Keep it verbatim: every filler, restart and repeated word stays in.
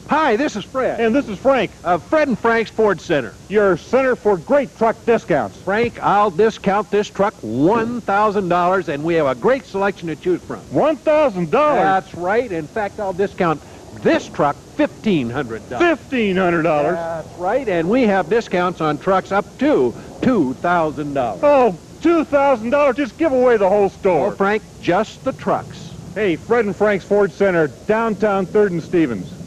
Hi, this is Fred. And this is Frank. Of Fred and Frank's Ford Center. Your center for great truck discounts. Frank, I'll discount this truck one thousand dollars, and we have a great selection to choose from. one thousand dollars? That's right. In fact, I'll discount this truck fifteen hundred dollars. fifteen hundred dollars? That's right, and we have discounts on trucks up to two thousand dollars. Oh, two thousand dollars? Just give away the whole store. Oh, Frank, just the trucks. Hey, Fred and Frank's Ford Center, downtown third and Stevens.